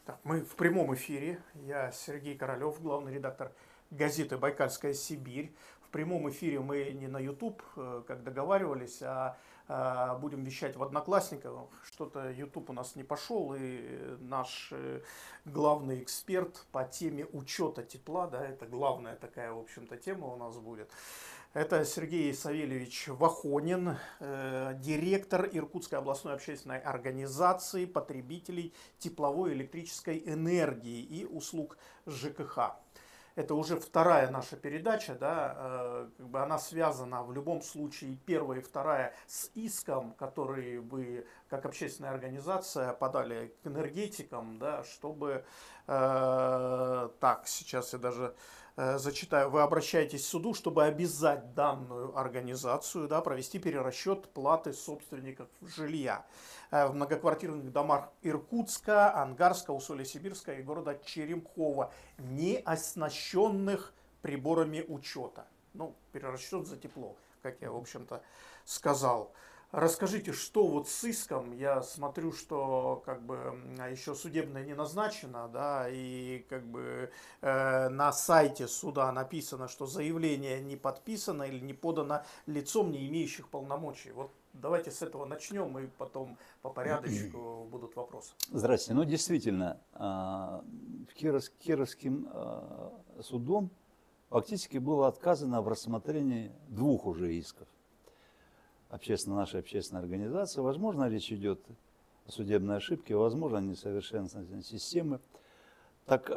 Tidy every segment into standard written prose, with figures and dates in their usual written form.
Так, мы в прямом эфире. Я Сергей Королев, главный редактор газеты «Байкальская Сибирь». В прямом эфире мы не на YouTube, как договаривались, будем вещать в Одноклассниках. Что-то YouTube у нас не пошел, и наш главный эксперт по теме учета тепла, да, это главная такая, в общем-то, тема у нас будет. Это Сергей Савельевич Вахонин, директор Иркутской областной общественной организации потребителей тепловой и электрической энергии и услуг ЖКХ. Это уже вторая наша передача, да, она связана в любом случае, первая и вторая, с иском, который вы, как общественная организация, подали к энергетикам, да, чтобы, так, сейчас я даже зачитаю, вы обращаетесь к суду, чтобы обязать данную организацию, да, провести перерасчет платы собственников жилья в многоквартирных домах Иркутска, Ангарска, Усолья-Сибирска и города Черемхово, не оснащенных приборами учета. Ну, перерасчет за тепло, как я, в общем-то, сказал. Расскажите, что вот с иском? Я смотрю, что как бы еще судебное не назначено, да, и как бы на сайте суда написано, что заявление не подписано или не подано лицом, не имеющих полномочий. Вот давайте с этого начнем, и потом по порядочку будут вопросы. Здравствуйте. Ну, действительно, Кировским судом фактически было отказано в рассмотрении двух уже исков. Нашей общественной организации. Возможно, речь идет о судебной ошибке, возможно, несовершенствовании системы. Так,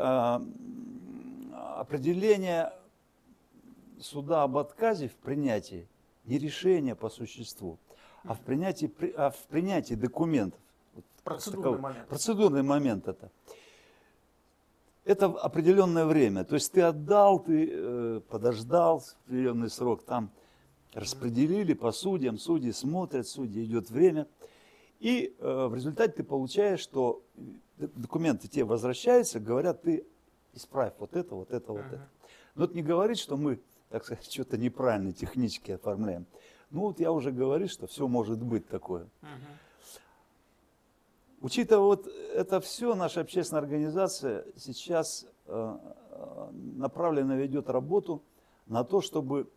определение суда об отказе в принятии не решение по существу, а в принятии документов. Процедурный момент. Процедурный момент это. Это определенное время. То есть ты отдал, ты подождал определенный срок, там распределили по судьям, судьи смотрят, судьи идет время. И в результате ты получаешь, что документы тебе возвращаются, говорят, ты исправь вот это, вот это, вот это. Но это не говорит, что мы, так сказать, что-то неправильно технически оформляем. Ну вот я уже говорю, что все может быть такое. Учитывая вот это все, наша общественная организация сейчас направленно ведет работу на то, чтобы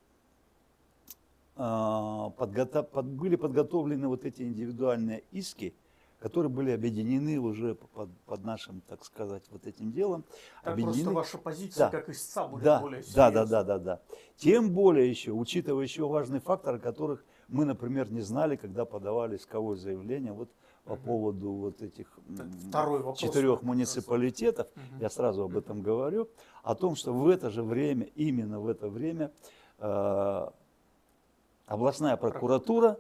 были подготовлены вот эти индивидуальные иски, которые были объединены уже под нашим, так сказать, вот этим делом. Так объединены. Просто ваша позиция, да, как истца, будет более серьезной. Да. Тем более еще, учитывая еще важный фактор, о которых мы, например, не знали, когда подавали исковое заявление вот по поводу вот этих 4 муниципалитетов. Я сразу об этом говорю, о том, что в это же время, именно в это время, областная прокуратура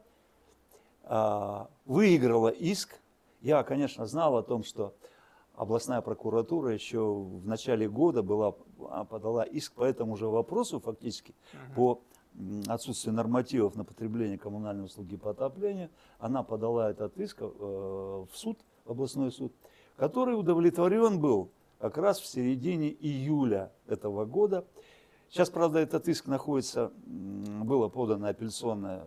выиграла иск. Я, конечно, знал о том, что областная прокуратура еще в начале года подала иск по этому же вопросу, фактически, по отсутствию нормативов на потребление коммунальной услуги по отоплению. Она подала этот иск в суд, в областной суд, который удовлетворен был как раз в середине июля этого года. Сейчас, правда, этот иск находится, было подано апелляционное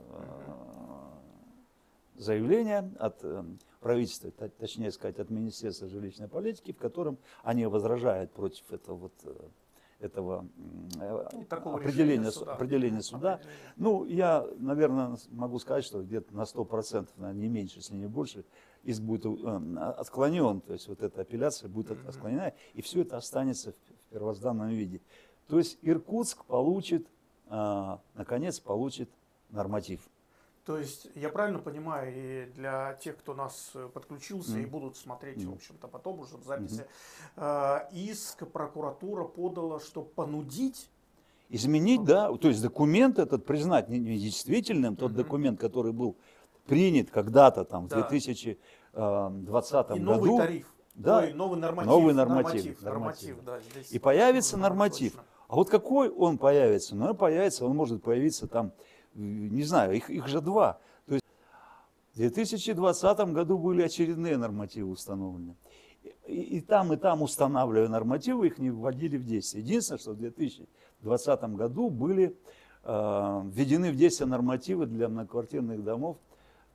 заявление от правительства, точнее сказать, от Министерства жилищной политики, в котором они возражают против этого определения суда. Ну, я, наверное, могу сказать, что где-то на 100%, не меньше, если не больше, иск будет отклонен, то есть вот эта апелляция будет отклонена, и все это останется в первозданном виде. То есть Иркутск наконец получит норматив. То есть, я правильно понимаю, и для тех, кто нас подключился и будут смотреть, в общем-то, потом уже в записи, иск прокуратура подала, чтобы понудить? Изменить, да, то есть документ этот признать недействительным, тот документ, который был принят когда-то там в 2020 году. Новый тариф. Да, новый норматив. Норматив. Да, и появится норматив. Точно. А вот какой он появится? Ну, он может появиться там, не знаю, их же два. То есть в 2020 году были очередные нормативы установлены. И там устанавливая нормативы, их не вводили в действие. Единственное, что в 2020 году были введены в действие нормативы для многоквартирных домов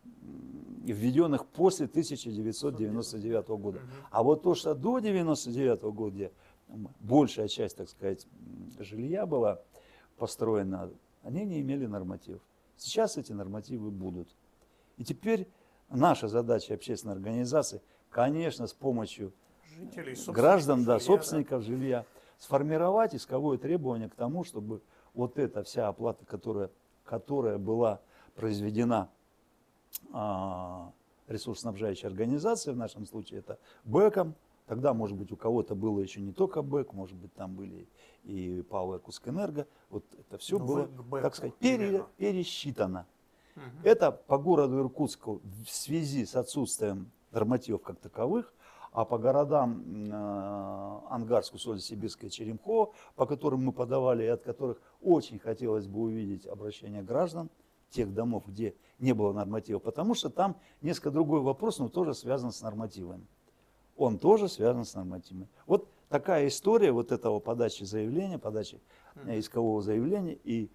введенных после 1999 года. А вот то, что до 1999 года, где большая часть, так сказать, жилья была построена, они не имели нормативов. Сейчас эти нормативы будут. И теперь наша задача общественной организации, конечно, с помощью жителей, граждан, жилья, собственников жилья, сформировать исковое требование к тому, чтобы вот эта вся оплата, которая была произведена ресурсоснабжающей организацией, в нашем случае это БЭКом, тогда, может быть, у кого-то было еще не только БЭК, может быть, там были и ПАО «Иркутскэнерго», вот это все было, так сказать, пересчитано. Это по городу Иркутску в связи с отсутствием нормативов как таковых, а по городам Ангарску, Соль-Сибирская, Черемхово, по которым мы подавали и от которых очень хотелось бы увидеть обращение граждан, тех домов, где не было норматива, потому что там несколько другой вопрос, но тоже связан с нормативами. Он тоже связан с нормативами. Вот такая история вот этого подачи заявления, подачи искового заявления и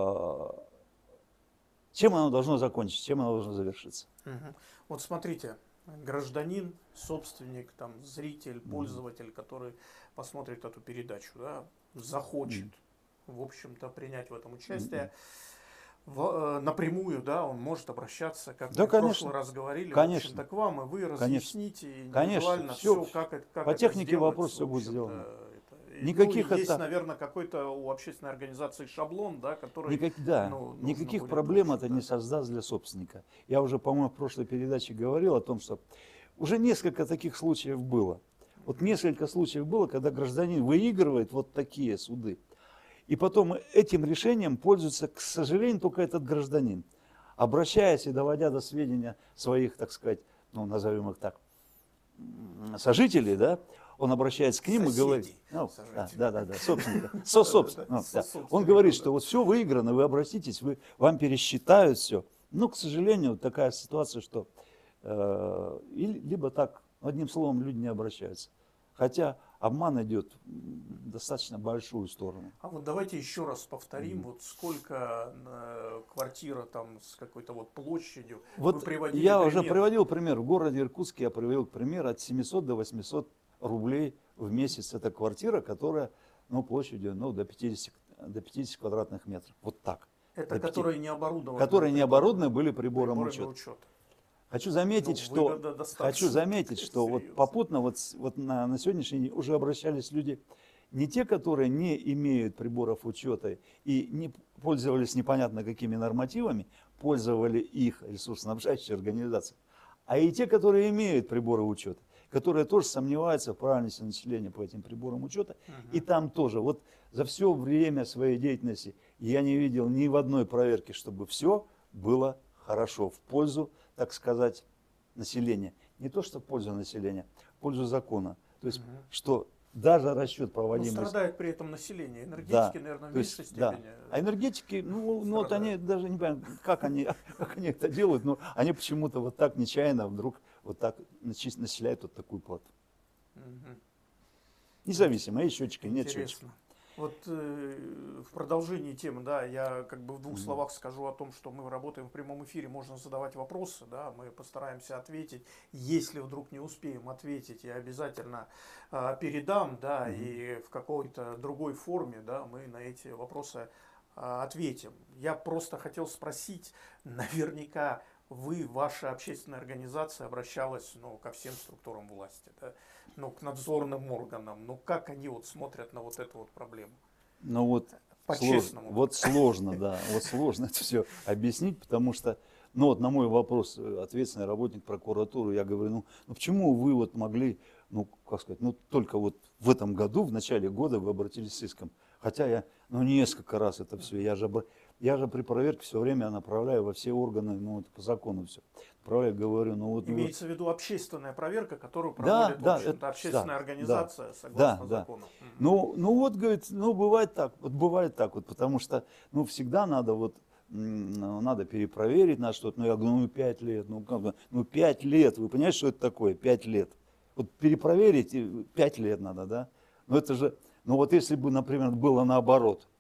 чем оно должно закончиться, чем оно должно завершиться. Вот смотрите, гражданин, собственник, там, зритель, пользователь, который посмотрит эту передачу, да, захочет, в общем-то, принять в этом участие. Напрямую, да, он может обращаться, как мы в прошлый раз говорили, конечно, в общем-то, к вам, и вы разъясните индивидуально все, как по технике вопрос все будет сделано. Никаких есть, наверное, какой-то у общественной организации шаблон, да, который... Никаких проблем это не создаст для собственника. Я уже, по-моему, в прошлой передаче говорил о том, что уже несколько таких случаев было. Вот несколько случаев было, когда гражданин выигрывает вот такие суды. И потом этим решением пользуется, к сожалению, только этот гражданин. Обращаясь и доводя до сведения своих, так сказать, ну, назовем их так, сожителей, да, он обращается к ним и говорит, собственно, он говорит, что вот все выиграно, вы обратитесь, вам пересчитают все. Но, к сожалению, вот такая ситуация, что либо так, одним словом, люди не обращаются. Хотя обман идет достаточно большую сторону. А вот давайте еще раз повторим, вот сколько квартира там с какой-то вот площадью. Вот вы приводили я пример. Уже приводил пример. В городе Иркутске я приводил пример от 700 до 800 рублей в месяц. Это квартира, которая площадью до 50 квадратных метров. Вот так. Это которые не оборудованы. Которые не оборудованы были прибором учета. Хочу заметить, что вот попутно на сегодняшний день уже обращались люди, не те, которые не имеют приборов учета и не пользовались непонятно какими нормативами, пользовали их ресурсоснабжающие организации, а и те, которые имеют приборы учета, которые тоже сомневаются в правильности населения по этим приборам учета. И там тоже, вот за все время своей деятельности я не видел ни в одной проверке, чтобы все было хорошо в пользу, так сказать, населения. Не то, что в пользу населения, в пользу закона. То есть, что даже расчет проводимый... Но страдает при этом население. Энергетики, наверное, в меньшей степени. Да. А энергетики, вот они даже не понимают, как они это делают, но они почему-то вот так нечаянно вдруг вот так начисляют вот такую плату. Независимо, есть счетчика, нет счетчика. Вот в продолжении темы, да, я как бы в двух словах скажу о том, что мы работаем в прямом эфире, можно задавать вопросы, да, мы постараемся ответить. Если вдруг не успеем ответить, я обязательно передам, да, и в какой-то другой форме, да, мы на эти вопросы ответим. Я просто хотел спросить, наверняка ваша общественная организация обращалась, ко всем структурам власти, да, к надзорным органам, как они вот смотрят на вот эту вот проблему? По-честному. Сложно это все объяснить, потому что, на мой вопрос, ответственный работник прокуратуры, я говорю, почему вы вот могли, только вот в этом году, в начале года вы обратились с иском, хотя я, несколько раз это все, я же при проверке все время направляю во все органы, по закону все. Направляю, говорю, Имеется в виду общественная проверка, которую проводит, в общем-то, общественная организация, согласно закону. Говорит, бывает так, потому что, всегда надо надо перепроверить на что-то. Я говорю, 5 лет, 5 лет, вы понимаете, что это такое, 5 лет? Вот перепроверить 5 лет надо, да? Но это же, вот если бы, например, было наоборот,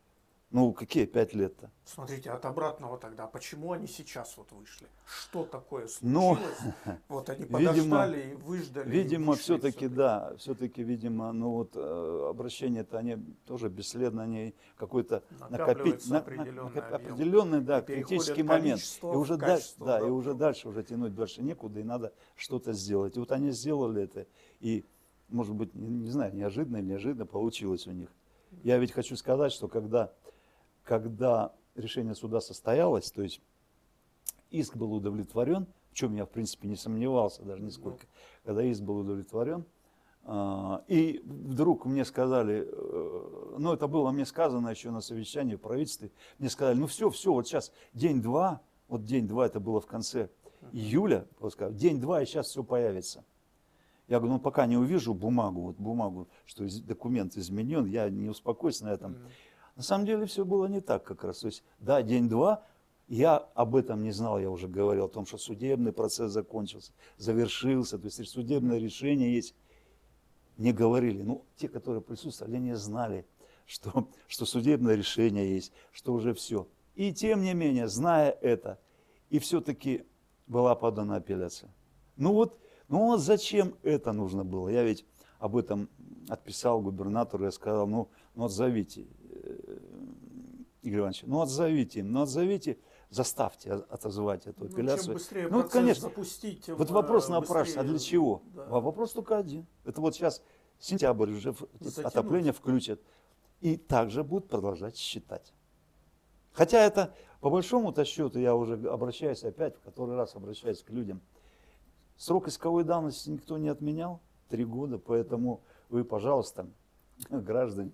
Ну, какие 5 лет-то? Смотрите, от обратного тогда, почему они сейчас вот вышли? Что такое Ну, случилось? Вот они видимо, подождали, выждали и видимо, вышли все-таки, все-таки. да, все-таки, видимо, ну вот обращения-то они тоже бесследно, они какой-то Накапливается определенный объем определенный, и да, переходит критический момент. И количество в уже, качество, да, и да, уже дальше уже тянуть больше некуда, и надо что-то сделать. И вот они сделали это, и, может быть, не знаю, неожиданно или неожиданно получилось у них. Я ведь хочу сказать, что когда решение суда состоялось, то есть иск был удовлетворен, в чем я в принципе не сомневался даже нисколько, когда иск был удовлетворен, и вдруг мне сказали, ну это было мне сказано еще на совещании в правительстве, мне сказали, ну все, вот сейчас день-два, вот день-два это было в конце июля, день-два и сейчас все появится. Я говорю, ну пока не увижу бумагу, что документ изменен, я не успокоюсь на этом. На самом деле все было не так как раз. То есть, да, день-два, я об этом не знал, я уже говорил о том, что судебный процесс закончился, завершился, то есть судебное решение есть. Не говорили, ну, те, которые присутствовали, они знали, что судебное решение есть, что уже все. И тем не менее, зная это, и все-таки была подана апелляция. Ну вот зачем это нужно было? Я ведь об этом отписал губернатору, я сказал, ну отзовите, Игорь Иванович, отзовите, заставьте отозвать эту апелляцию. Чем быстрее Ну, процесс конечно, запустить, тем вот вопрос быстрее, напрашивается, а для чего? да. Вопрос только один. Это вот сейчас сентябрь уже отопление включат. И также будут продолжать считать. Хотя это, по большому-то счету, я уже обращаюсь опять, в который раз обращаюсь к людям. Срок исковой давности никто не отменял, 3 года, поэтому вы, пожалуйста, граждане,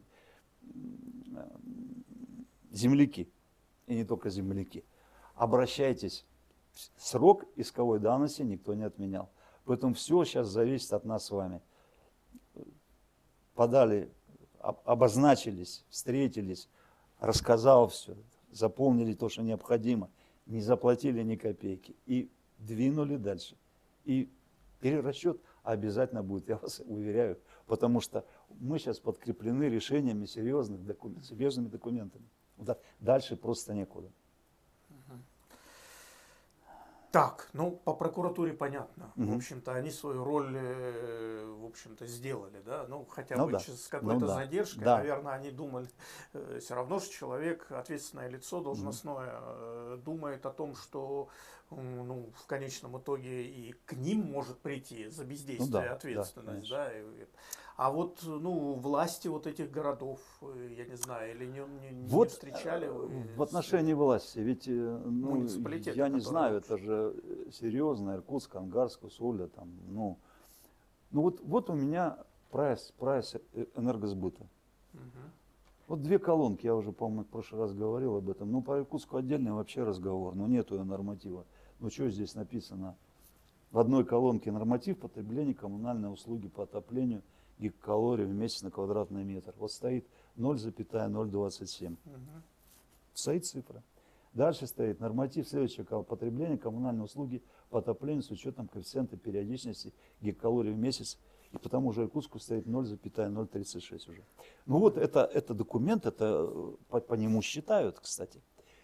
земляки, и не только земляки, обращайтесь. Срок исковой давности никто не отменял. Поэтому все сейчас зависит от нас с вами. Подали, обозначились, встретились, рассказал все, заполнили то, что необходимо, не заплатили ни копейки и двинули дальше. И перерасчет обязательно будет, я вас уверяю, потому что мы сейчас подкреплены решениями серьезными документами. Дальше просто некуда. Так, ну по прокуратуре понятно. В общем-то, они свою роль, в общем-то, сделали, да. Ну, хотя бы с какой-то задержкой, наверное, они думали. Все равно же человек, ответственное лицо, должностное, думает о том, что в конечном итоге и к ним может прийти за бездействие ответственность, да. А вот, власти вот этих городов, я не знаю, или не встречали вы? В отношении власти, ведь, я не знаю, это же серьезно, Иркутск, Ангарск, Усолье, там, вот у меня прайс энергосбыта. Вот 2 колонки, я уже, по-моему, в прошлый раз говорил об этом, по Иркутску отдельный вообще разговор, нету норматива. Что здесь написано? В одной колонке норматив потребления коммунальной услуги по отоплению гигакалорий в месяц на квадратный метр. Вот стоит 0,027. Стоит цифра. Дальше стоит норматив следующего потребления коммунальной услуги по отоплению с учетом коэффициента периодичности гигакалорий в месяц. И потому же Иркутску стоит 0,036 уже. Это документ, это по нему считают, кстати.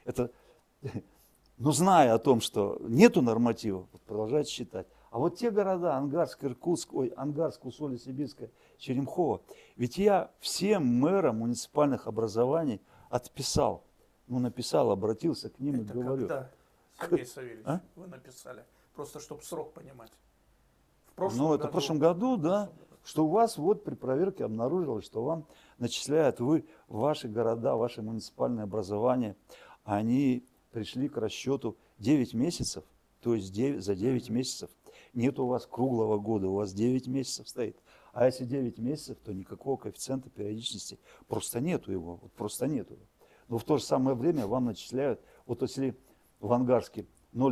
Зная о том, что нету нормативов, продолжают считать. А вот те города, Ангарск, Иркутск, Ангарск, Усолье, Сибирское, Черемхово, ведь я всем мэрам муниципальных образований отписал, написал, обратился к ним и говорю. Когда, Сергей Савельевич, вы написали? Просто чтобы срок понимать. В прошлом году, да, что у вас при проверке обнаружилось, что вам начисляют ваши города, ваши муниципальные образования, они пришли к расчету 9 месяцев, то есть за 9 месяцев. Нет у вас круглого года, у вас 9 месяцев стоит. А если 9 месяцев, то никакого коэффициента периодичности просто нету его. Просто нету. Но в то же самое время вам начисляют, если в Ангарске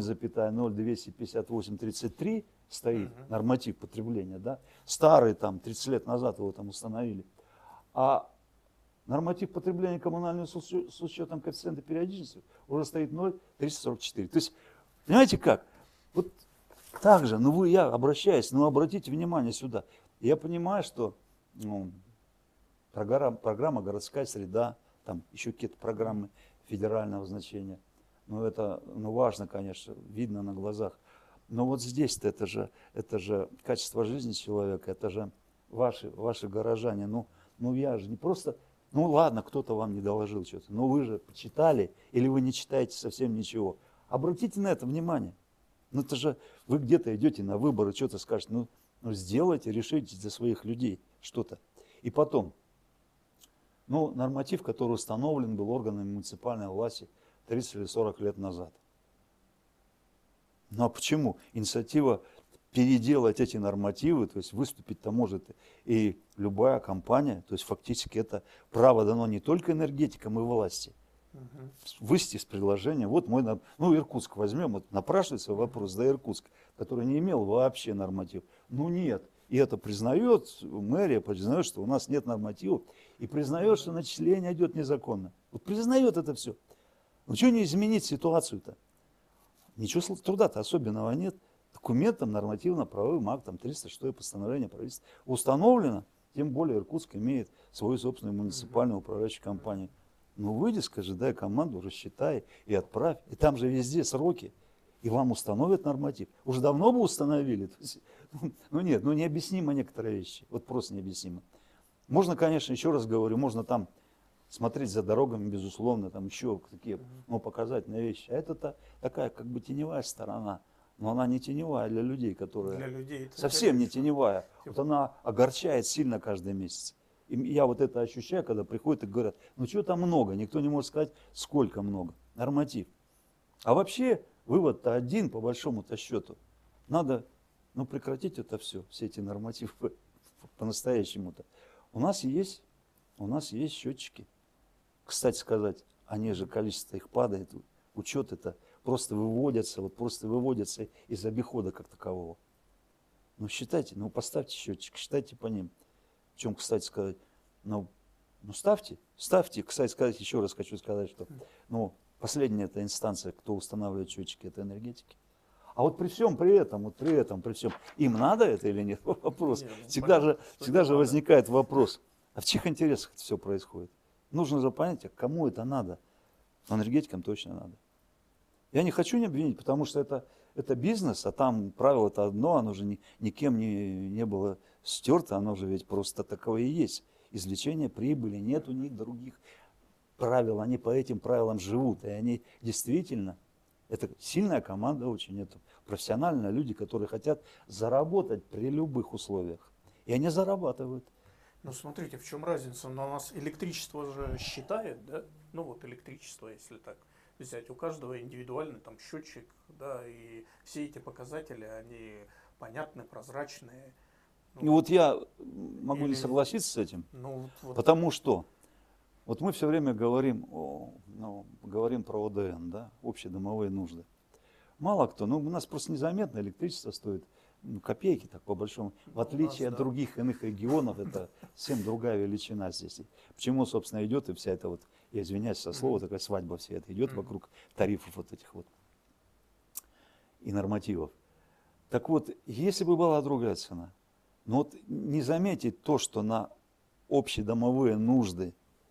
0,025833 стоит норматив потребления, да, старый 30 лет назад его там установили, а норматив потребления коммунального с учетом коэффициента периодичности уже стоит 0,344. То есть, понимаете как? Вот так же, я обращаюсь, обратите внимание сюда. Я понимаю, что программа «Городская среда», там еще какие-то программы федерального значения. Ну, это, ну, важно, конечно, видно на глазах. Но вот здесь-то это же качество жизни человека, это же ваши горожане. Ну, я же не просто, ну, ладно, кто-то вам не доложил что-то, но вы же почитали, или вы не читаете совсем ничего. Обратите на это внимание. Ну, это же вы где-то идете на выборы, что-то скажете, ну, сделайте, решите для своих людей что-то. И потом, ну, норматив, который установлен был органами муниципальной власти 30 или 40 лет назад. Ну а почему? Инициатива переделать эти нормативы, то есть выступить-то может и любая компания, то есть фактически это право дано не только энергетикам и власти. Выступить с предложением, вот мой, ну Иркутск возьмем, вот напрашивается вопрос, да, Иркутск, который не имел вообще норматив. Ну нет, и это признает, мэрия признает, что у нас нет нормативов, и признает, что начисление идет незаконно. Вот признает это все. Ну что не изменить ситуацию-то? Ничего труда-то особенного нет. Документом, нормативно-правовым актом 306 постановление правительства установлено, тем более Иркутск имеет свою собственную муниципальную управляющую компанию. Ну выйди, скажи, дай команду, рассчитай и отправь. И там же везде сроки. И вам установят норматив. Уже давно бы установили. Ну нет, ну необъяснимо некоторые вещи. Вот просто необъяснимо. Можно, конечно, еще раз говорю, можно там смотреть за дорогами, безусловно, там еще такие, ну, показательные вещи. А это такая как бы теневая сторона. Но она не теневая для людей, которые... Для людей совсем не теневая. Вот она огорчает сильно каждый месяц. И я вот это ощущаю, когда приходят и говорят, ну что там много, никто не может сказать, сколько много. Норматив. А вообще вывод-то один, по большому-то счету. Надо, ну, прекратить это все эти нормативы по-настоящему-то. У нас есть счетчики. Кстати сказать, они же, количество их падает, учет это просто выводятся из обихода как такового. Ну, считайте, ну, поставьте счетчик, считайте по ним. В чем, кстати сказать, ну ставьте, кстати сказать, еще раз хочу сказать, что, ну, последняя эта инстанция, кто устанавливает счетчики, это энергетики. А вот при всем при этом, им надо это или нет? Вопрос. Всегда же возникает вопрос, а в чьих интересах это все происходит? Нужно же понять, а кому это надо? Энергетикам точно надо. Я не хочу не обвинить, потому что это бизнес, а там правило-то одно, оно же никем не было стерто, оно же ведь просто таково и есть. Извлечение прибыли, нет у них других правил, они по этим правилам живут, и они действительно, это сильная команда очень, это профессиональные люди, которые хотят заработать при любых условиях, и они зарабатывают. Ну, смотрите, в чем разница? У нас электричество же считает, да? Ну, вот электричество, если так взять. У каждого индивидуальный там счетчик, да, и все эти показатели, они понятны, прозрачные. Ну, и вот я могу не согласиться с этим, потому что вот мы все время говорим про ОДН, да, общедомовые нужды. Мало кто, ну, у нас просто незаметно электричество стоит копейки, так по большому. В отличие от других иных регионов, это совсем другая величина здесь. Почему, собственно, идет и вся эта вот, я извиняюсь со слова, такая свадьба вся это идет вокруг тарифов вот этих вот и нормативов. Так вот, если бы была другая цена, но вот не заметить то, что на общедомовые нужды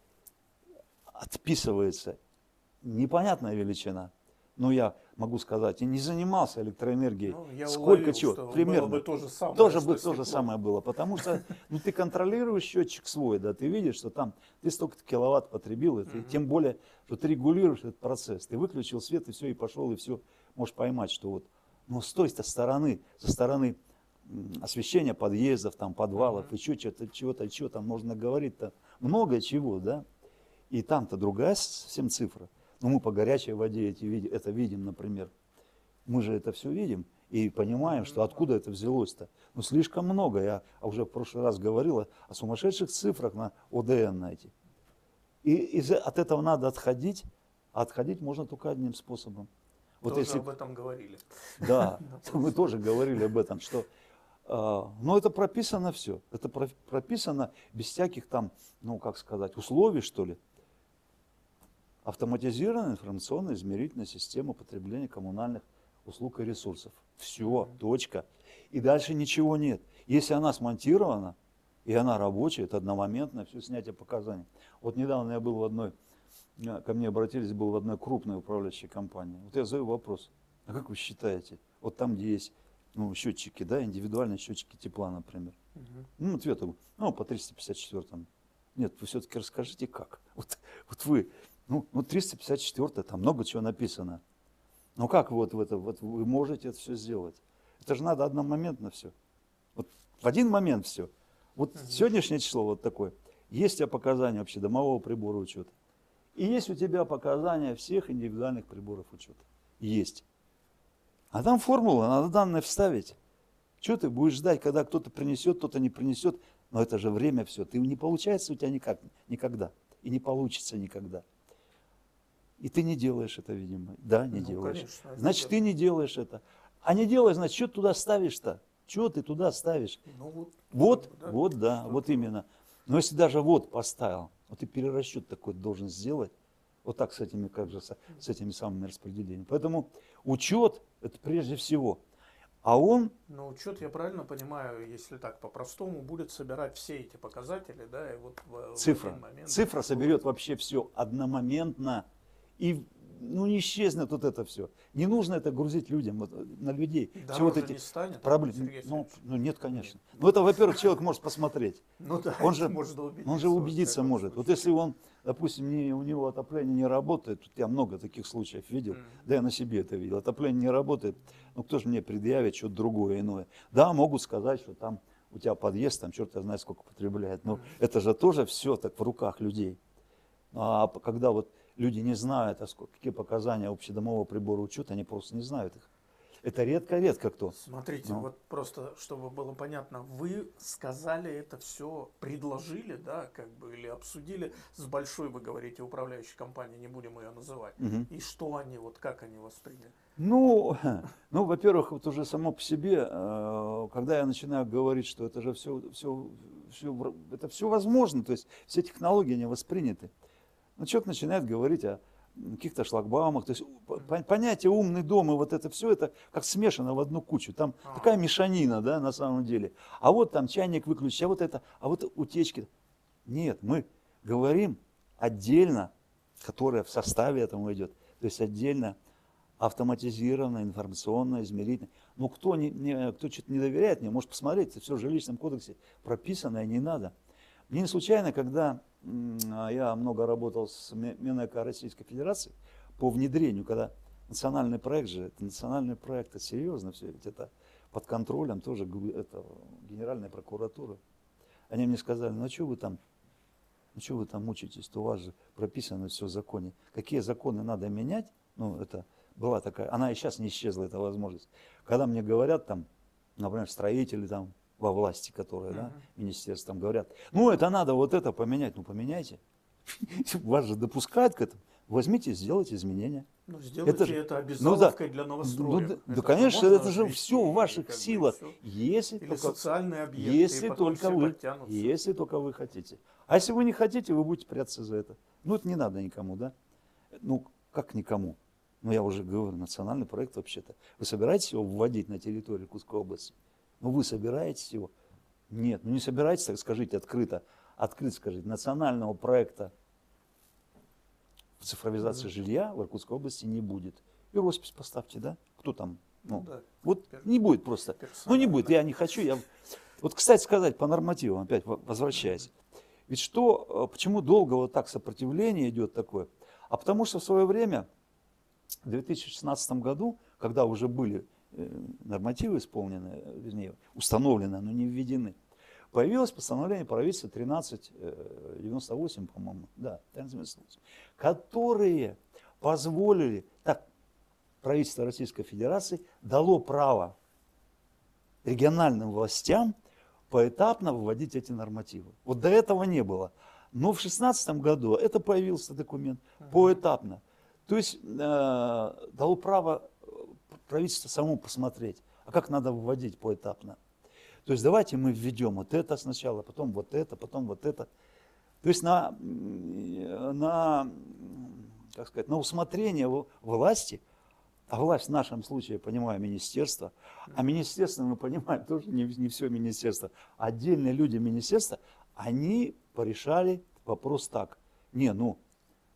отписывается непонятная величина. Ну, я могу сказать, и не занимался электроэнергией. Ну, сколько чего, примерно. Было бы то же самое. Тоже бы то же самое было, потому что ну, ты контролируешь счетчик свой, да, ты видишь, что там ты столько киловатт потребил, и ты, тем более, что ты регулируешь этот процесс. Ты выключил свет, и все, и пошел, и все. Можешь поймать, что вот, но с той стороны, со стороны освещения подъездов, там, подвалов, еще чего-то, что там можно говорить-то, много чего, да. И там-то другая совсем цифра. Но мы по горячей воде это видим, например. Мы же это все видим и понимаем, что откуда это взялось-то. Ну, слишком много. Я уже в прошлый раз говорил о сумасшедших цифрах на ОДН на эти. И от этого надо отходить, а отходить можно только одним способом. Вот тоже если об этом говорили. Да, мы тоже говорили об этом, что но это прописано все. Это прописано без всяких там, ну, как сказать, условий, что ли. Автоматизированная информационная измерительная система потребления коммунальных услуг и ресурсов. Все, точка. И дальше ничего нет. Если она смонтирована, и она рабочая, это одномоментное все снятие показаний. Вот недавно я был в одной ко мне обратились, был в одной крупной управляющей компании. Вот я задаю вопрос, а как вы считаете, вот там, где есть счетчики, да, индивидуальные счетчики тепла, например. Ответ, по 354-му. Нет, вы все-таки расскажите, как. Вот вы, 354, там много чего написано. Но как вы можете это все сделать? Это же надо одномоментно все. Вот в один момент все. Вот сегодняшнее число вот такое. Есть у тебя показания вообще домового прибора учета. И есть у тебя показания всех индивидуальных приборов учета. Есть. А там формула, надо данные вставить. Что ты будешь ждать, когда кто-то принесет, кто-то не принесет? Но это же время все. Ты не получается у тебя никогда. И не получится никогда. И ты не делаешь это, видимо. Да, не делаешь. Конечно, значит, ты не делаешь это. А не делаешь, значит, что ты туда ставишь-то? Что ты туда ставишь? Вот именно. Но если даже поставил, вот ты перерасчет такой должен сделать, вот так с этими самыми распределениями. Поэтому учет это прежде всего. А он... Но учет, я правильно понимаю, если так по-простому, будет собирать все эти показатели, да, и вот цифра. в один момент... Цифра соберет вообще все одномоментно. И не исчезнет вот это все. Не нужно это грузить людям, на людей. Все вот эти не станет, проблемы. Нет, конечно. Это, во-первых, человек может посмотреть. Он же убедиться может. Вот если он, допустим, у него отопление не работает, тут я много таких случаев видел, да я на себе это видел, отопление не работает, кто же мне предъявит что-то другое, иное. Да, могут сказать, что там у тебя подъезд, там черт знает сколько потребляет, но это же тоже все так в руках людей. А когда люди не знают, какие показания общедомового прибора учета, они просто не знают их. Это редко кто. Смотрите, вот просто, чтобы было понятно, вы сказали это все, предложили, да, или обсудили с большой, вы говорите, управляющей компанией, не будем ее называть. И что они, как они восприняли? Во-первых, уже само по себе, когда я начинаю говорить, что это же это все возможно, то есть все технологии не восприняты. Человек начинает говорить о каких-то шлагбаумах. То есть понятие умный дом и это все, это как смешано в одну кучу. Там такая мешанина, да, на самом деле. А там чайник выключить, а утечки. Нет, мы говорим отдельно, которая в составе этому идет. То есть отдельно автоматизированно, информационно, измерительно. Кто что-то не доверяет мне, может посмотреть, это все в жилищном кодексе прописано, и не надо. Мне не случайно, когда я много работал с Минэко Российской Федерации по внедрению, когда национальный проект это серьезно все, ведь это под контролем тоже Генеральной прокуратуры. Они мне сказали, что вы там мучаетесь, то у вас же прописано все в законе. Какие законы надо менять, это была такая, она и сейчас не исчезла, эта возможность. Когда мне говорят например, строители во власти, которые, министерство говорят, это надо это поменять. Поменяйте. Вас же допускают к этому. Возьмите, сделайте изменения. Сделайте это обязаловкой для новостроек. Да, конечно, это же все в ваших силах. Если социальные объекты. Если только вы хотите. А если вы не хотите, вы будете прятаться за это. Это не надо никому, да? Как никому? Я уже говорю, национальный проект вообще-то. Вы собираетесь его вводить на территорию Иркутской области? Вы собираетесь его? Нет, не собираетесь, так скажите открыто скажите, национального проекта цифровизации жилья в Иркутской области не будет. И роспись поставьте, да? Кто там? Не будет просто. Не будет, я не хочу. Кстати сказать, по нормативам, опять возвращаясь. Ведь почему долго так сопротивление идет такое? А потому что в свое время, в 2016 году, когда уже были нормативы исполнены, вернее, установлены, но не введены, появилось постановление правительства 1398, по-моему, да, 1398, которые позволили, правительство Российской Федерации дало право региональным властям поэтапно вводить эти нормативы. До этого не было. Но в 2016 году это появился документ поэтапно. То есть дало право правительство самому посмотреть, а как надо вводить поэтапно. То есть давайте мы введем это сначала, потом это, потом это. То есть на усмотрение власти, а власть в нашем случае, я понимаю, министерство, а министерство, мы понимаем, тоже не все министерство, отдельные люди министерства, они порешали вопрос так.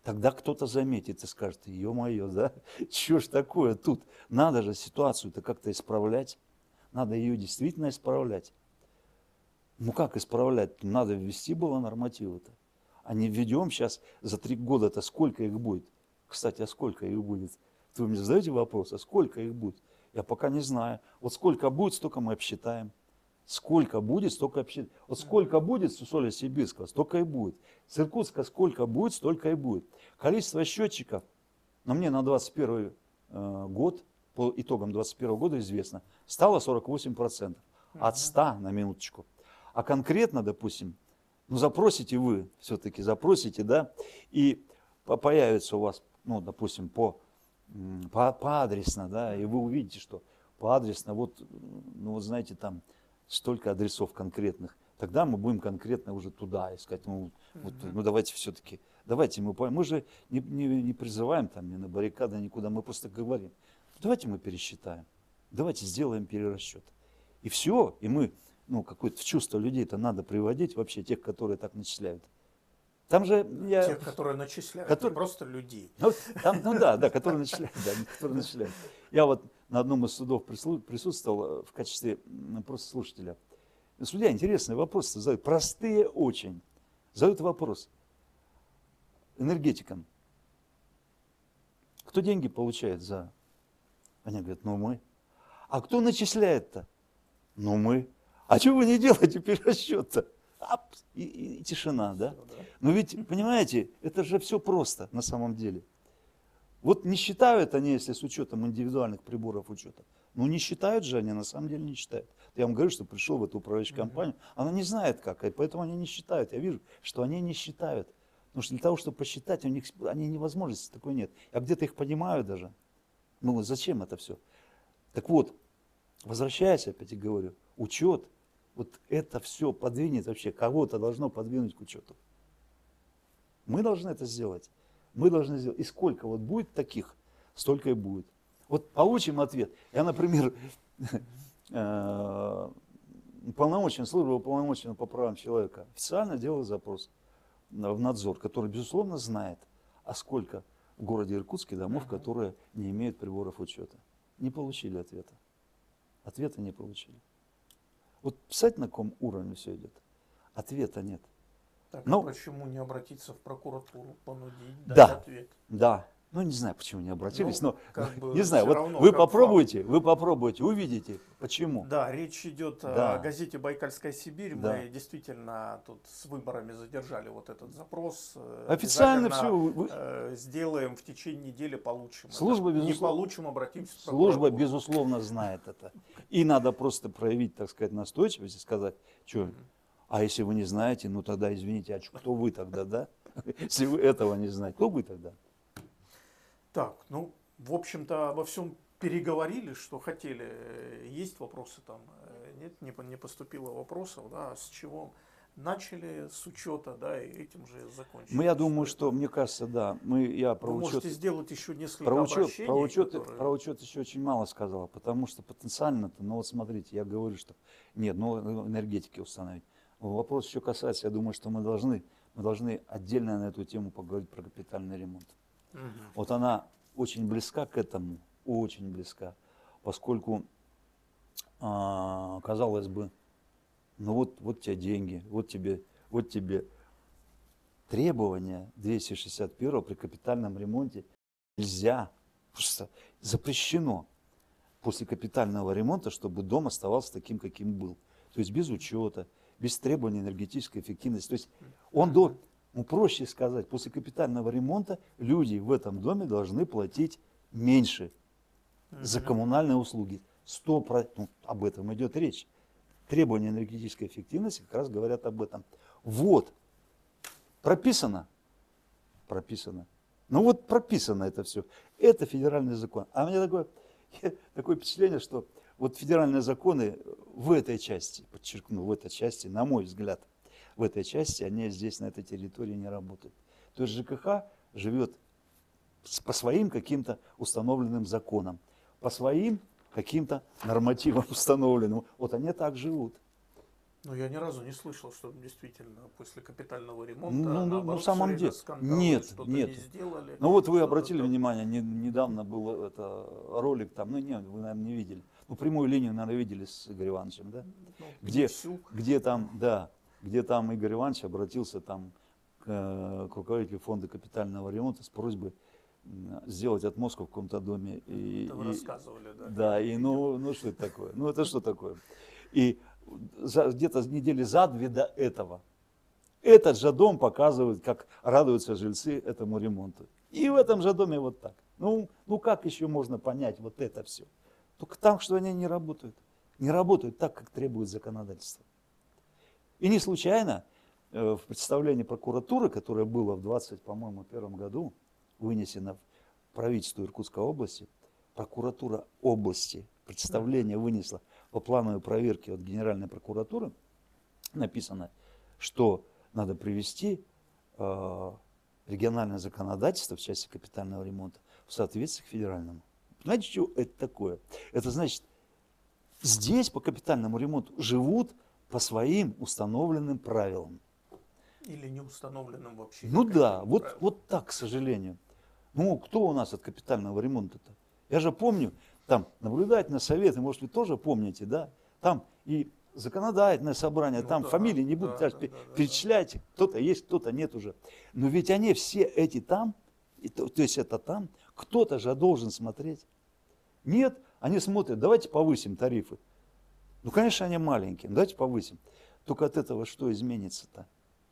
Тогда кто-то заметит и скажет: ё-моё, да, что ж такое тут? Надо же ситуацию-то как-то исправлять. Надо ее действительно исправлять. Ну как исправлять? Надо ввести было нормативы-то. А не введем сейчас за 3 года-то сколько их будет? Кстати, а сколько их будет? Вы мне задаете вопрос, а сколько их будет? Я пока не знаю. Вот сколько будет, столько мы обсчитаем. Сколько будет, столько обсчитаем. Вот сколько будет с Усолья-Сибирского, столько и будет. С Иркутска сколько будет, столько и будет. Количество счетчиков, но мне на 21 год, по итогам 21 года известно, стало 48%. От 100 на минуточку. А конкретно, допустим, ну запросите вы, все-таки запросите, да, и появится у вас, ну, допустим, по адресно, да, и вы увидите, что по адресно, вот, ну, вот знаете, там столько адресов конкретных, тогда мы будем конкретно уже туда искать. Ну, вот, ну давайте все-таки, давайте мы же не призываем там ни на баррикады, никуда, мы просто говорим, давайте мы пересчитаем, давайте сделаем перерасчет. И все, и мы, ну, какое-то в чувство людей-то надо приводить, вообще тех, которые так начисляют. Там же я... Тех, которые начисляют, не просто людей. Ну, там, ну да, которые начисляют, да, которые начисляют. Я вот на одном из судов присутствовал в качестве просто слушателя. Судья интересные вопросы задают, простые очень. Задают вопрос энергетикам. Кто деньги получает за... Они говорят, ну мы. А кто начисляет-то? Ну мы. А чего вы не делаете перерасчет-то? И тишина, да? Но ведь, понимаете, это же все просто на самом деле. Вот не считают они, если с учетом индивидуальных приборов учета. Ну не считают же они, на самом деле не считают. Я вам говорю, что пришел в эту управляющую компанию, она не знает как, и поэтому они не считают. Я вижу, что они не считают. Потому что для того, чтобы посчитать, у них они невозможности такой нет. Я где-то их понимаю даже. Ну зачем это все? Так вот, возвращаясь, опять и говорю, учет, вот это все подвинет вообще, кого-то должно подвинуть к учету. Мы должны это сделать. Мы должны сделать. И сколько вот будет таких, столько и будет. Вот получим ответ. Я, например, служба уполномоченного по правам человека официально делал запрос в надзор, который, безусловно, знает, а сколько в городе Иркутске домов, которые не имеют приборов учета. Не получили ответа. Ответа не получили. Вот писать на каком уровне все идет, ответа нет. Так, ну, почему не обратиться в прокуратуру, понудить, дать да, ответ? Да. Ну, не знаю, почему не обратились, но не знаю, вот вы попробуйте, увидите, почему. Да, речь идет о газете «Байкальская Сибирь». Да. Мы действительно тут с выборами задержали вот этот запрос. Официально все. Сделаем в течение недели, получим. Служба, не получим, обратимся в прокуратуру. Служба, безусловно, знает это. И надо просто проявить, так сказать, настойчивость и сказать, что, а если вы не знаете, ну тогда извините, а кто вы тогда, да? Если вы этого не знаете, кто вы тогда? Так, ну, в общем-то, обо всем переговорили, что хотели. Есть вопросы там? Нет, не поступило вопросов, да, с чего начали, с учета, да, и этим же закончили. Я думаю, что, мне кажется, да, я про Вы учет... можете сделать еще несколько обращений. Про учет еще очень мало сказала, потому что потенциально-то, ну вот смотрите, я говорю, что нет, энергетики установить. Вопрос еще касается, я думаю, что мы должны отдельно на эту тему поговорить про капитальный ремонт. Вот она очень близка к этому, очень близка, поскольку, казалось бы, ну вот тебе деньги, вот тебе требования 261 при капитальном ремонте нельзя, просто запрещено после капитального ремонта, чтобы дом оставался таким, каким был. То есть без учета, без требований энергетической эффективности. То есть проще сказать, после капитального ремонта люди в этом доме должны платить меньше за коммунальные услуги. 100%, об этом идет речь. Требования энергетической эффективности как раз говорят об этом. Вот, прописано. Ну вот прописано это все. Это федеральный закон. А у меня такое впечатление, что вот федеральные законы в этой части, подчеркну, в этой части, на мой взгляд, в этой части они здесь, на этой территории не работают. То есть ЖКХ живет по своим каким-то установленным законам, по своим каким-то нормативам установленным. Вот они так живут. Но я ни разу не слышал, что действительно после капитального ремонта, Ну, в наоборот, все самом время деле, скандалы, нет, что-то не нет. сделали, Ну вот вы что-то обратили там. внимание, недавно был это ролик там, ну нет, вы, наверное, не видели. Ну, прямую линию, наверное, видели с Игорем Ивановичем, да? Ну, не Где, всю. где там, да, где там Игорь Иванович обратился там к руководителю фонда капитального ремонта с просьбой сделать отмостку в каком-то доме. Это вы рассказывали, да, Да, я и видел. ну что это такое? Ну это что такое? И где-то недели за две до этого этот же дом показывает, как радуются жильцы этому ремонту. И в этом же доме вот так. Ну как еще можно понять вот это все? Только там, что они не работают. Не работают так, как требует законодательство. И не случайно в представлении прокуратуры, которое было в 20, по-моему, первом году, вынесено в правительство Иркутской области, прокуратура области представление вынесла по плановой проверке от Генеральной прокуратуры, написано, что надо привести региональное законодательство в части капитального ремонта в соответствии к федеральному. Знаете, что это такое? Это значит, здесь по капитальному ремонту живут по своим установленным правилам. Или не установленным вообще Ну да, никаким вот, правилам. вот так, к сожалению. Ну, кто у нас от капитального ремонта-то? Я же помню, там наблюдательные советы, может, вы тоже помните, да? Там и законодательное собрание, Ну там да, фамилии не буду да, даже да, да, да, да. перечислять, кто-то есть, кто-то нет уже. Но ведь они все эти там, то есть это там, кто-то же должен смотреть. Нет, они смотрят, давайте повысим тарифы. Ну, конечно, они маленькие, давайте повысим. Только от этого что изменится-то?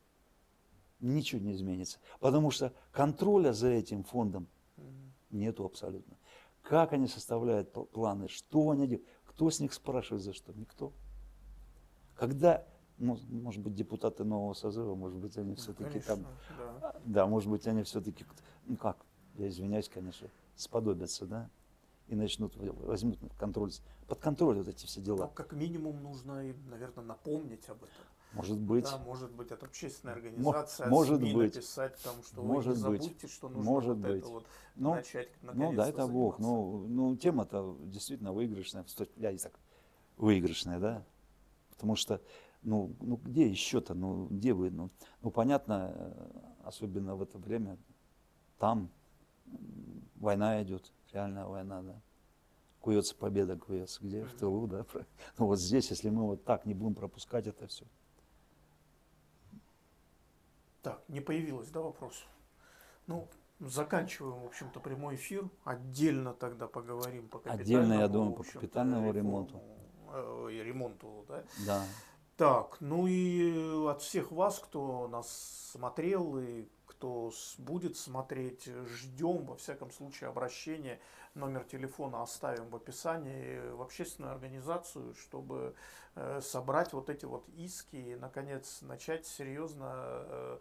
Ничего не изменится. Потому что контроля за этим фондом нету абсолютно. Как они составляют планы, что они делают, кто с них спрашивает за что? Никто. Когда, может быть, депутаты нового созыва, может быть, они все-таки там, Конечно, да. да, может быть, они все-таки, ну как, я извиняюсь, конечно, сподобятся, да, и начнут, возьмут под контроль вот эти все Но дела. как минимум нужно им, наверное, напомнить об этом. Может быть, Да, может быть, от общественной организации, от может СМИ быть, написать, там, что вы не может быть, забудьте, что нужно может вот это быть. вот Ну, начать ну, дай наконец-то это Бог. заниматься. Ну, тема-то действительно выигрышная, я и так выигрышная, да? Потому что, ну где еще-то, ну где вы, ну понятно, особенно в это время, там война идет, реальная война, да. Куется победа, куется где? В тылу, да. Ну вот здесь, если мы вот так не будем пропускать это все. Так, не появилось, да, вопросов? Ну, заканчиваем, в общем-то, прямой эфир. Отдельно тогда поговорим по Отдельно, я капитальному, думаю, в по общем-то, капитальному ремонту. реформу, и ремонту, да. Да. Так, ну и от всех вас, кто нас смотрел и кто будет смотреть, ждем, во всяком случае, обращения. Номер телефона оставим в описании, в общественную организацию, чтобы собрать вот эти вот иски и, наконец, начать серьезно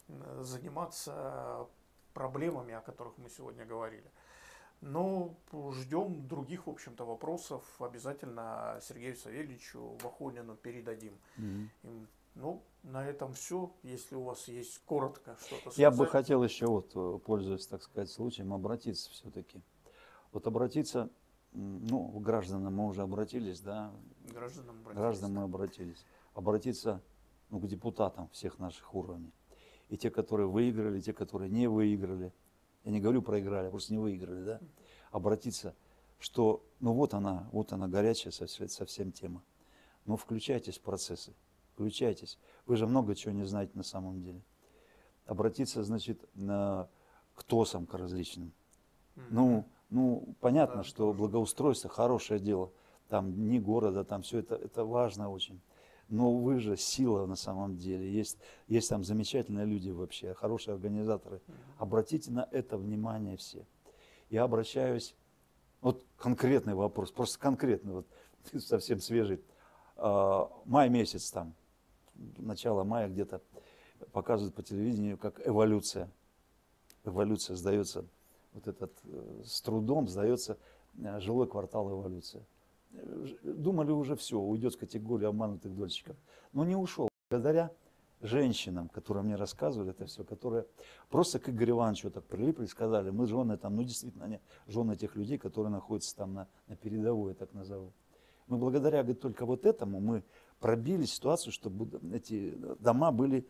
заниматься проблемами, о которых мы сегодня говорили. Но ждем других, в общем-то, вопросов. Обязательно Сергею Савельевичу Вахонину передадим. Им. Ну, на этом все. Если у вас есть коротко что-то сказать. Я бы хотел еще, вот, пользуясь, так сказать, случаем, обратиться все-таки. Вот обратиться, ну, к гражданам мы уже обратились, да? Гражданам мы обратились. Обратиться, ну, к депутатам всех наших уровней. И те, которые выиграли, и те, которые не выиграли. Я не говорю проиграли, а просто не выиграли, да? Обратиться, что, ну, вот она горячая совсем тема. Но включайтесь в процессы, включайтесь. Вы же много чего не знаете на самом деле. Обратиться, значит, к ТОСам, к различным. Ну, понятно, да, что тоже. Благоустройство хорошее дело. Там дни города, там все это важно очень. Но вы же сила на самом деле. Есть там замечательные люди вообще, хорошие организаторы. Обратите на это внимание все. Я обращаюсь, вот конкретный вопрос, просто конкретный, вот совсем свежий. Май месяц там, начало мая где-то показывают по телевидению, как эволюция. Эволюция сдается, вот этот с трудом сдается жилой квартал эволюция. Думали уже все, уйдет в категорию обманутых дольщиков. Но не ушел. Благодаря женщинам, которые мне рассказывали это все, которые просто к Игорю Ивановичу так прилипли и сказали, мы жены там, ну действительно, они жены тех людей, которые находятся там на передовой, я так назову. Мы благодаря, говорит, только вот этому мы пробили ситуацию, чтобы эти дома были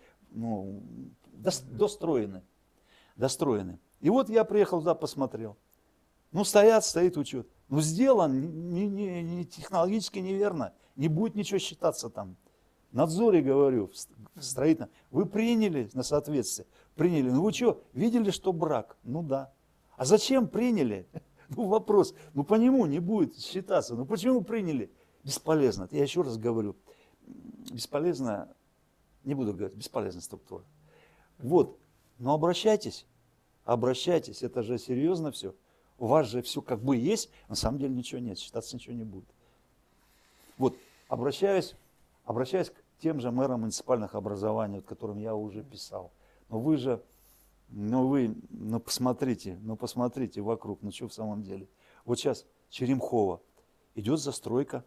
достроены. И вот я приехал туда, посмотрел. Ну, стоит учет. Ну, сделан не технологически неверно. Не будет ничего считаться там. В надзоре, говорю, в строительном. Вы приняли на соответствие? Приняли. Ну, вы что, видели, что брак? Ну, да. А зачем приняли? Ну, вопрос. Ну, по нему не будет считаться. Ну, почему приняли? Бесполезно. Я еще раз говорю. Бесполезно, не буду говорить, бесполезная структура. Вот. Но обращайтесь. Это же серьезно все. У вас же все как бы есть, на самом деле ничего нет, считаться ничего не будет. Вот, обращаюсь к тем же мэрам муниципальных образований, о которым я уже писал. Но вы посмотрите вокруг, ну что в самом деле. Вот сейчас Черемхово, идет застройка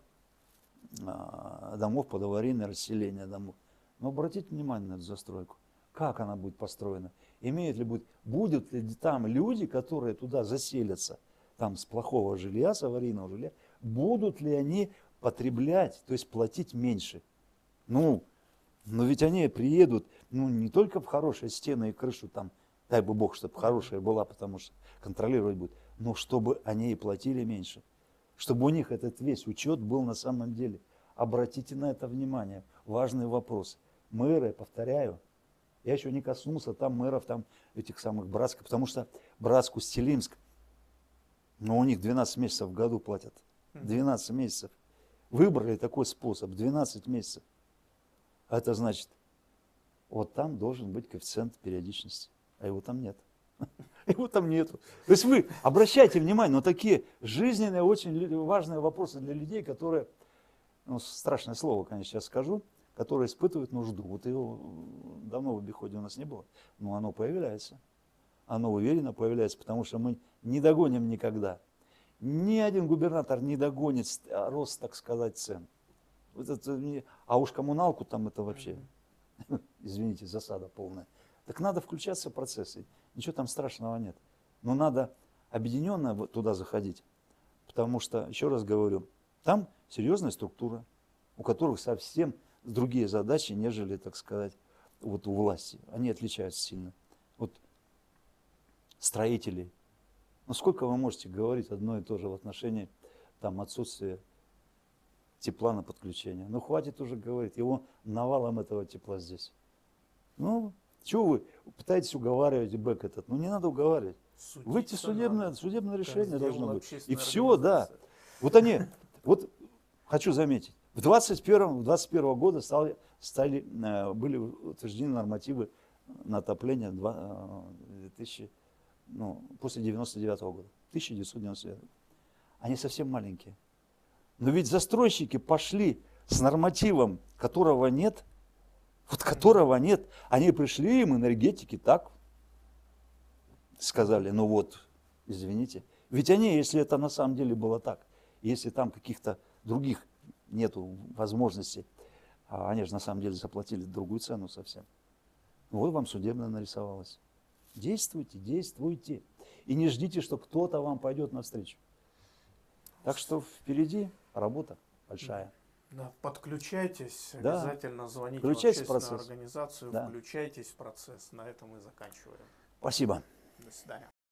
домов под аварийное расселение домов. Но обратите внимание на эту застройку. Как она будет построена? Будут ли там люди, которые туда заселятся, там с плохого жилья, с аварийного жилья, будут ли они потреблять, то есть платить меньше? Но ведь они приедут, не только в хорошие стены и крышу, там, дай бы Бог, чтобы хорошая была, потому что контролировать будут, но чтобы они и платили меньше, чтобы у них этот весь учет был на самом деле. Обратите на это внимание, важный вопрос. Мэры, повторяю, я еще не коснулся там мэров, там этих самых Братска, потому что Братск, Усть-Илимск, у них 12 месяцев в году платят. 12 месяцев. Выбрали такой способ, 12 месяцев. А это значит, вот там должен быть коэффициент периодичности, а его там нет. Его там нету. То есть вы обращайте внимание на такие жизненные, очень важные вопросы для людей, которые, страшное слово, конечно, сейчас скажу, которые испытывают нужду. Вот его давно в обиходе у нас не было, но оно появляется. Оно уверенно появляется, потому что мы не догоним никогда. Ни один губернатор не догонит рост, так сказать, цен. А уж коммуналку там это вообще, извините, засада полная. Так надо включаться в процессы. Ничего там страшного нет. Но надо объединенно туда заходить. Потому что, еще раз говорю, там серьезная структура, у которых совсем другие задачи, нежели, так сказать, вот у власти. Они отличаются сильно. Вот строители. Сколько вы можете говорить одно и то же в отношении там, отсутствия тепла на подключение? Хватит уже говорить. Его навалом этого тепла здесь. Чего вы пытаетесь уговаривать БЭК этот? Не надо уговаривать. Выйти судебное решение должно быть. И все, да. Вот хочу заметить. В 2021 года были утверждены нормативы на отопление после 1999 года. 1999. Они совсем маленькие. Но ведь застройщики пошли с нормативом, которого нет. Они пришли, им энергетики так сказали, извините. Ведь они, если это на самом деле было так, если там каких-то других нету возможностей, они же на самом деле заплатили другую цену совсем. Вот вам судебно нарисовалось. Действуйте. И не ждите, что кто-то вам пойдет навстречу. Так что впереди работа большая. Да, подключайтесь, обязательно звоните в общественную организацию, включайтесь в процесс. На этом мы заканчиваем. Спасибо. До свидания.